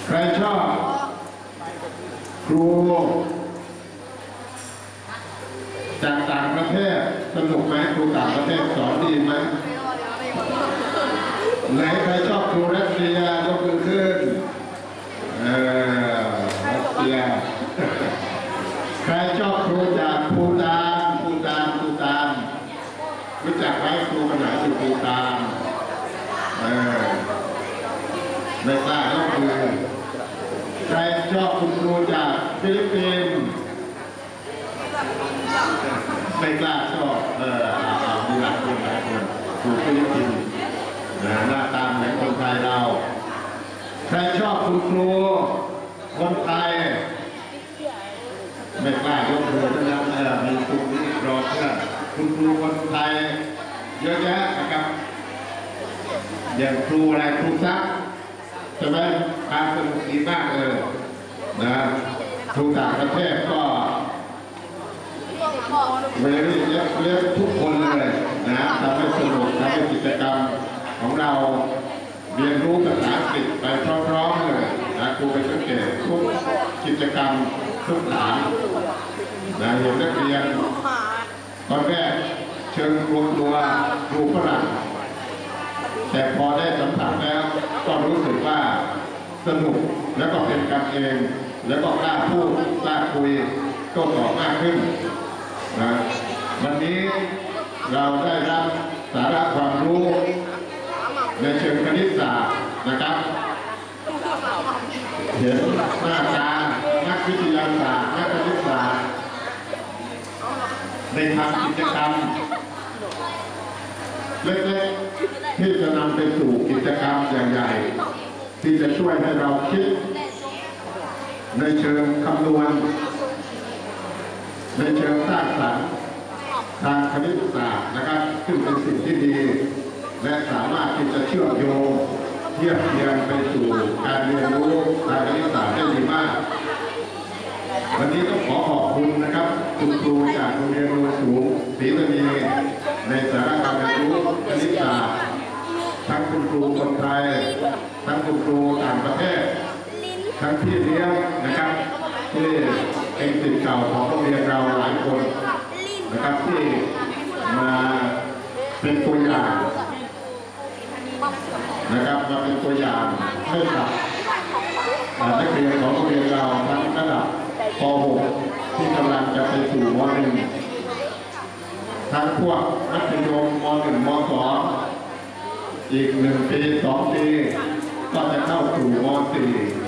ใครชอบครูจากต่างประเทศสนุกไหมครูต่างประเทศสอนดีไหมไหนใครชอบครูรัสเซียยกมือขึ้นรัสเซียใครชอบครูจากภูฏานรู้จักไหมครูคนไหนอยู่ภูฏานไม่กล้ายกมือใครชอบคุณครูจากฟิลิปปินส์ไม่กล้าชอบมีหลายคนครูฟิลิปปินส์หน้าตาเหมือนคนไทยเราใครชอบคุณครูคนไทยไม่กล้ายกมือนะครับมีครูนี่รอเพื่อนคุณครูคนไทยเยอะแยะนะครับอย่างครูอะไรครูซักใช่ไหมการสนุกดีมากเลยนะครูต่างประเทศก็เรียกทุกคนเลยนะทำให้สนุกทำให้กิจกรรมของเราเรียนรู้ภาษาอังกฤษไปพร้อมๆเลยนะครูไปสังเกตทุกกิจกรรมทุกฐานนะเห็นนักเรียนตอนแรกเชิญรวมตัวครูฝรั่งแต่พอได้สัมผัสแล้วก็รู้สึกว่าสนุกแล้วก็เป็นกันเองแล้วก็กล้าพูดกล้าคุยโต้ตอบมากขึ้นนะวันนี้เราได้รับสาระความรู้ในเชิงคณิตศาสตร์นะครับเห็นหน้าตานักวิทยาศาสตร์นักคณิตศาสตร์ในทางกิจกรรมเล็กๆที่จะนำไปสู่กิจกรรมใหญ่ๆที่จะช่วยให้เราคิดในเชิงคำนวณในเชิงสร้างสรรค์ทางคณิตศาสตร์นะครับซึ่งเป็นสิ่งที่ดีและสามารถที่จะเชื่อมโยงเทียบเทียงไปสู่การเรียนรู้ทางคณิตศาสตร์ได้ดีมากวันนี้ต้องขอขอบคุณนะครับคุณครูจากโรงเรียนโนนสูงศรีตนีในสาระการเรียนรู้คณิตศาสตร์ทั้งคุณครูคนไทยทั้งคุณครูต่างประเทศทั้งพี่เลี้ยงนะครับที่เป็นศิษย์เก่าของโรงเรียนเราหลายคนนะครับที่มาเป็นตัวอย่างนะครับมาเป็นตัวอย่างให้กับนักเรียนของโรงเรียนเราทั้งระดับป .6 ที่กำลังจะไปสู่ม .1 ทั้งพวกมัธยมม .1 ม .2 อีก1 ปี 2 ปีก็จะเข้าสู่ม .4